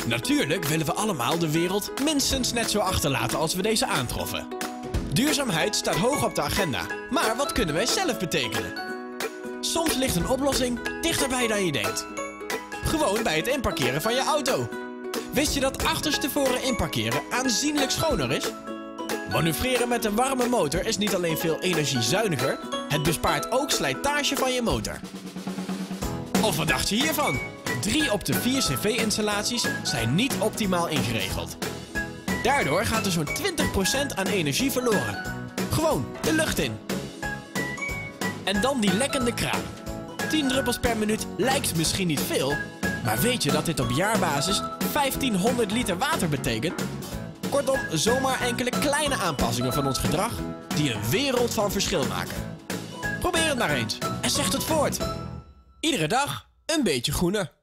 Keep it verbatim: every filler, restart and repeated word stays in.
Natuurlijk willen we allemaal de wereld minstens net zo achterlaten als we deze aantroffen. Duurzaamheid staat hoog op de agenda, maar wat kunnen wij zelf betekenen? Soms ligt een oplossing dichterbij dan je denkt. Gewoon bij het inparkeren van je auto. Wist je dat achterstevoren inparkeren aanzienlijk schoner is? Manoeuvreren met een warme motor is niet alleen veel energiezuiniger, het bespaart ook slijtage van je motor. Of wat dacht je hiervan? Drie op de vier cv-installaties zijn niet optimaal ingeregeld. Daardoor gaat er zo'n twintig procent aan energie verloren. Gewoon de lucht in. En dan die lekkende kraan. tien druppels per minuut lijkt misschien niet veel, maar weet je dat dit op jaarbasis vijftienhonderd liter water betekent? Kortom, zomaar enkele kleine aanpassingen van ons gedrag die een wereld van verschil maken. Probeer het maar eens en zeg het voort. Iedere dag een beetje groener.